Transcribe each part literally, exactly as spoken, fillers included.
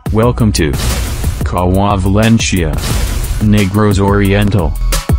Welcome to Kawa Valencia, Negros Oriental.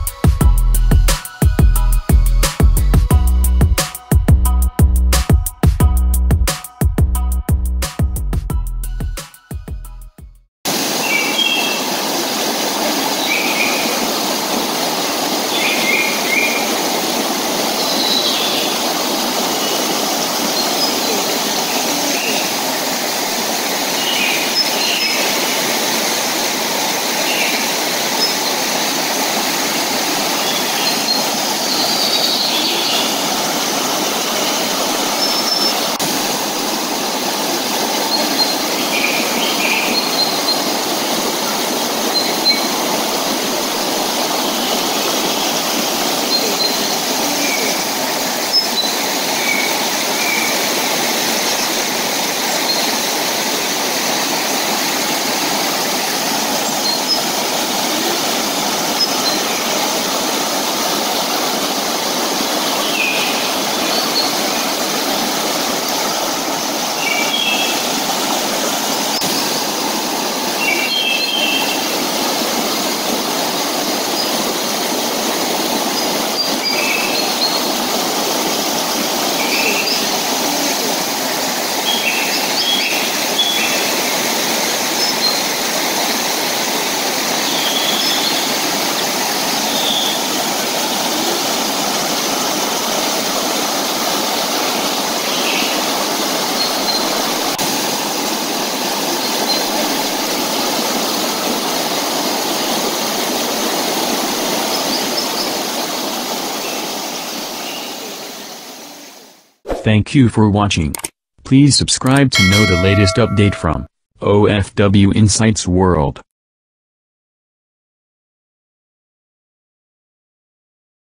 Thank you for watching. Please subscribe to know the latest update from O F W Insights World.